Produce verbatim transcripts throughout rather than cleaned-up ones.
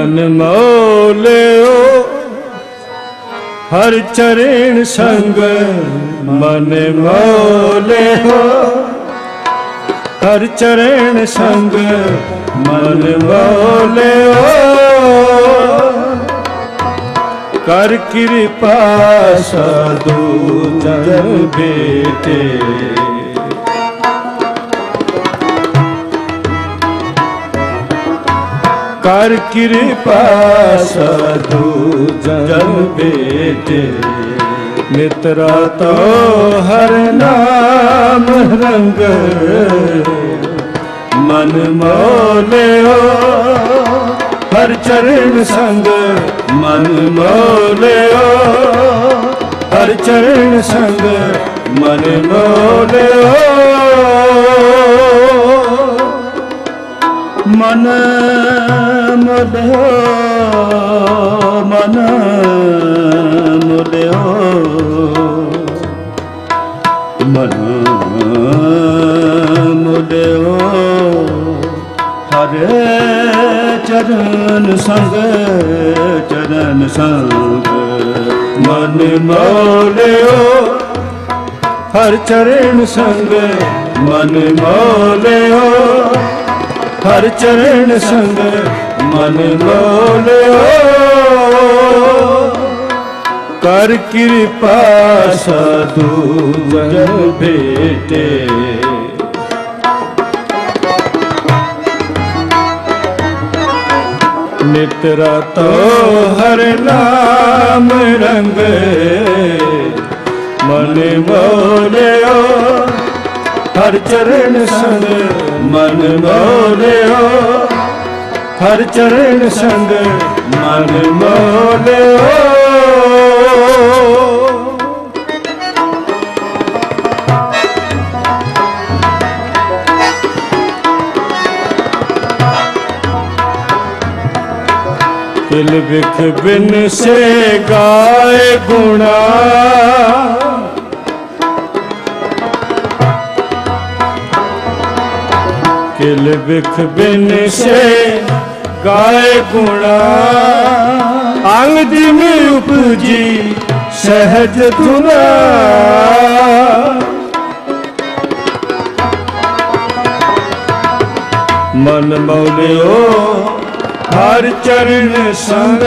मन मोलियो हर चरण संग मन मोलियो हर चरण संग मन मोलियो कर कृपा साधु जन बेटे कर कृपा साधु जन बेटे मित्रा तो हर नाम रंग मन मोलियो हर चरण संग मन मोलियो हर चरण संग मन मोलियो मन मोलियो मन मोलियो मन मोलियो हर चरण संग चरण संग मन मोलियो हर चरण संग मन मोलियो हर चरण संग मन मोलियो कर कृपा साधु जन बेटे मित्रा तो हर नाम रंग मन मोलियो हर चरण संग मन मोलियो हर चरण संग मन मोलियो किल बिख बिन से गाए गुणा किल बिख बिन से गाए गुणा अंग में उपजी सहज धुना मन मोलियो हर चरण संग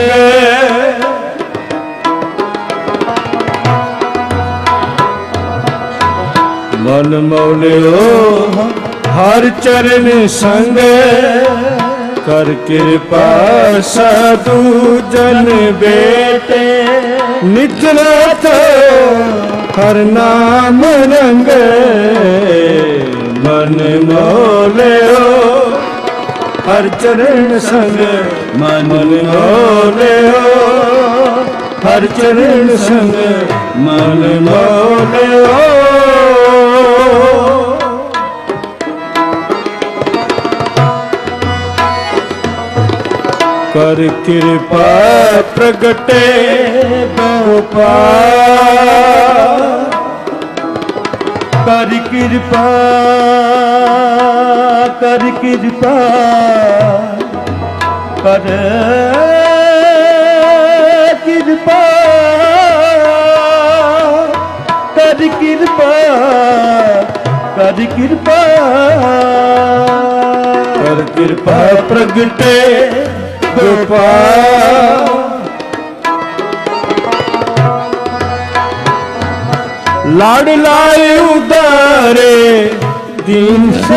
मन मोलियो हर चरण संग कर कृपा साधु जन बेटे निजनाथ हर नाम रंग मन मोलियो हर चरण संग मन मोलियो हर चरण संग मन मोलियो कर कृपा प्रगटे गोपाल कर कृपा कर कृपा कर कृपा कर कृपा कर कृपा कर कृपा प्रगटे गोपाल लाड लाए उदारे दीन से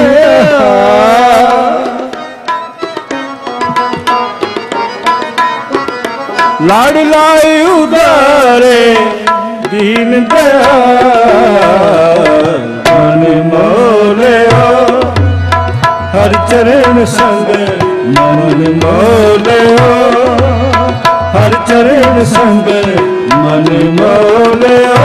लाड लाए उदारे दीन दयाल मन मोलियो हर चरण संग मन मोलियो हर चरण संग मन मोलियो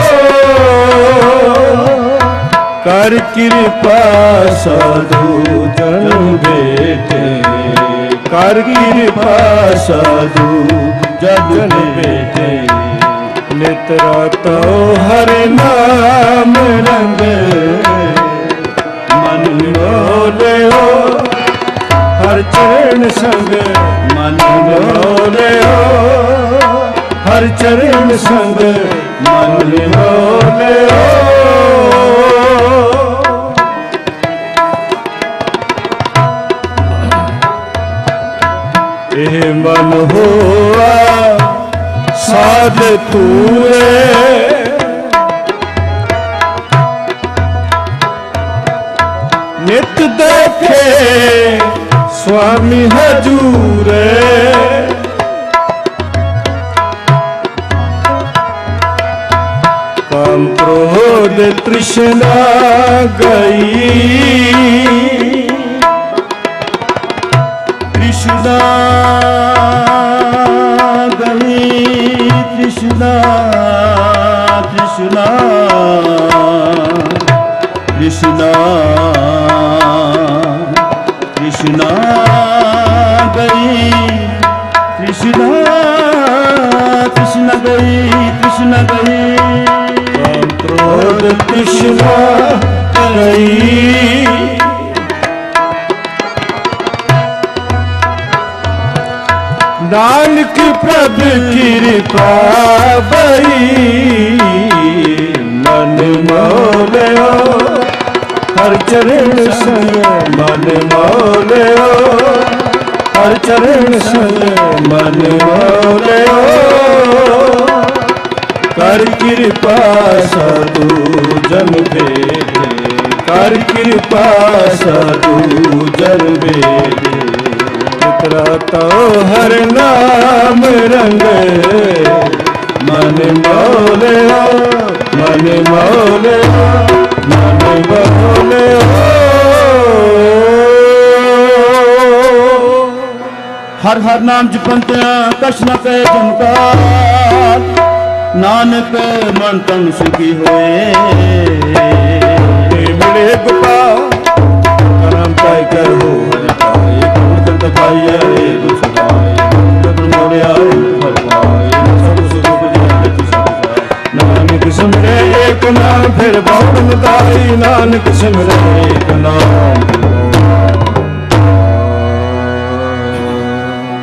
कर कृपा साधु जन बेटे कर कृपा साधु जन बेटे नित्रा तो हर नाम रंग मन मोलियो हर चरण संग मन मोलियो, हर चरण संग मन मोलियो। ए मन हुआ साध तूरे, नित देखे स्वामी हजूरे। काम क्रोध तृष्णा गई, तृष्णा गई, तृष्णा तृष्णा तृष्णा तृष्णा गई, तृष्णा तृष्णा गई, तृष्णा गई, काम क्रोध तृष्णा गई। नानक प्रभु कृपा भई, मन मोलियो, हर चरण संग मन मोलियो, हर चरण संग मन मोलियो। कर कृपा साधु जन भेटे, कर कृपा साधु जन भेटे। तो हर नाम रंग मन मोलियो, मन मोलियो, मन मोलियो। हर हर नाम जपंत कछ न पे जनकार, नानक मन तन सुखी होए। मिले गोपाल करम पाई कर हो पाइया रे नानक सिमरे एक नाम फिर बहुत मुताई, नानक सिमरे एक नाम।